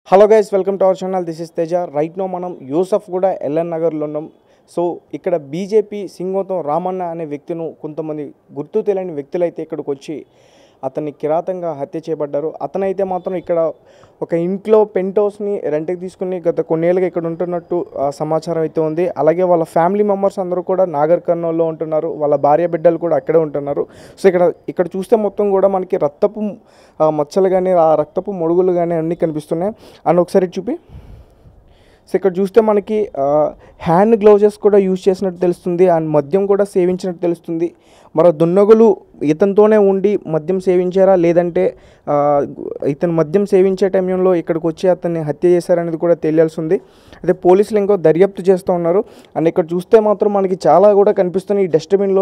Hello guys, welcome to our channel. This is Teja. Right now మనం యూసఫ్ కూడా LN నగర్లో ఉన్నాం. సో ఇక్కడ బీజేపీ సింగోతం రామన్న అనే వ్యక్తిను కొంతమంది గుర్తు తెలియని వ్యక్తులైతే ఇక్కడికి వచ్చి అతన్ని కిరాతంగా హత్య చేయబడ్డారు. అతనైతే మాత్రం ఇక్కడ ఒక ఇంట్లో పెంట్ హౌస్ని రెంట్కి తీసుకుని గత కొన్నేళ్ళుగా ఇక్కడ ఉంటున్నట్టు సమాచారం అయితే ఉంది. అలాగే వాళ్ళ ఫ్యామిలీ మెంబర్స్ అందరూ కూడా నాగర్ కర్నూల్లో ఉంటున్నారు. వాళ్ళ భార్య బిడ్డలు కూడా అక్కడే ఉంటున్నారు. సో ఇక్కడ చూస్తే మొత్తం కూడా మనకి రక్తపు మచ్చలు కానీ ఆ రక్తపు మొడుగులు కానీ అన్నీ కనిపిస్తున్నాయి. అండ్ ఒకసారి చూపి. సో ఇక్కడ చూస్తే మనకి హ్యాండ్ గ్లౌజెస్ కూడా యూజ్ చేసినట్టు తెలుస్తుంది. అండ్ మద్యం కూడా సేవించినట్టు తెలుస్తుంది. మరో దున్నగులు ఇతనితోనే ఉండి మద్యం సేవించారా, లేదంటే ఇతను మద్యం సేవించే టైంలో ఇక్కడికి వచ్చి అతన్ని హత్య చేశారనేది కూడా తెలియాల్సి ఉంది. అయితే పోలీసులు ఇంకో దర్యాప్తు చేస్తూ ఉన్నారు. అండ్ ఇక్కడ చూస్తే మాత్రం మనకి చాలా కూడా కనిపిస్తున్నాయి. ఈ డస్ట్బిన్లో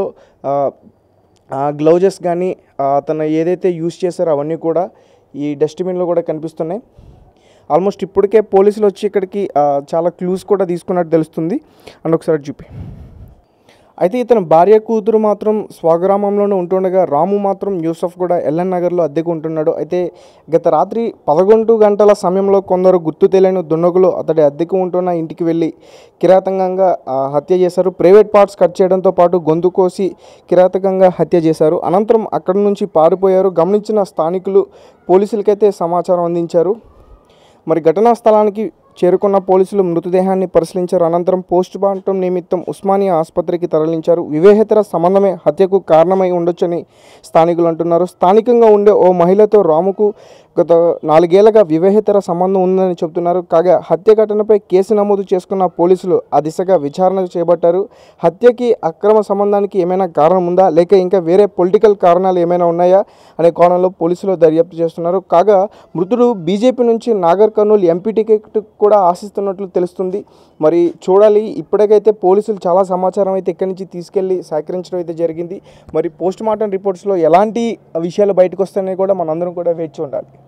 గ్లౌజెస్ కానీ అతను ఏదైతే యూజ్ చేశారో అవన్నీ కూడా ఈ డస్ట్బిన్లో కూడా కనిపిస్తున్నాయి. ఆల్మోస్ట్ ఇప్పటికే పోలీసులు వచ్చి ఇక్కడికి చాలా క్లూస్ కూడా తీసుకున్నట్టు తెలుస్తుంది. అండ్ ఒకసారి చూపి. అయితే ఇతను భార్య కూతురు మాత్రం స్వగ్రామంలోనే ఉంటుండగా రాము మాత్రం యూసఫ్ కూడా ఎల్ఎన్ నగర్లో అద్దెకు ఉంటున్నాడు. అయితే గత రాత్రి 11 గంటల సమయంలో కొందరు గుర్తు తెలియని దుండగులు అతడి అద్దెకు ఉంటున్న ఇంటికి వెళ్ళి కిరాతకంగా హత్య చేశారు. ప్రైవేట్ పార్ట్స్ కట్ చేయడంతో పాటు గొంతు కోసి కిరాతకంగా హత్య చేశారు. అనంతరం అక్కడి నుంచి పారిపోయారు. గమనించిన స్థానికులు పోలీసులకైతే సమాచారం అందించారు. మరి ఘటనా స్థలానికి చేరుకున్న పోలీసులు మృతదేహాన్ని పరిశీలించారు. అనంతరం పోస్ట్ మార్టం నిమిత్తం ఉస్మానియా ఆసుపత్రికి తరలించారు. వివాహేతర సంబంధమే హత్యకు కారణమై ఉండొచ్చని స్థానికులు అంటున్నారు. స్థానికంగా ఉండే ఓ మహిళతో రాముకు గత 4 ఏళ్లుగా వివాహేతర సంబంధం ఉందని చెబుతున్నారు. కాగా హత్య ఘటనపై కేసు నమోదు చేసుకున్న పోలీసులు ఆ దిశగా విచారణ చేపట్టారు. హత్యకి అక్రమ సంబంధానికి ఏమైనా కారణం ఉందా, లేక ఇంకా వేరే పొలిటికల్ కారణాలు ఏమైనా ఉన్నాయా అనే కోణంలో పోలీసులు దర్యాప్తు చేస్తున్నారు. కాగా మృతుడు బీజేపీ నుంచి నాగర్ కర్నూలు ఎంపీ టికెట్ కూడా ఆశిస్తున్నట్లు తెలుస్తుంది. మరి చూడాలి. ఇప్పటికైతే పోలీసులు చాలా సమాచారం అయితే ఇక్కడి నుంచి తీసుకెళ్లి సేకరించడం అయితే జరిగింది. మరి పోస్ట్ మార్టం రిపోర్ట్స్లో ఎలాంటి విషయాలు బయటకు వస్తాయని కూడా మనందరం కూడా వేచి ఉండాలి.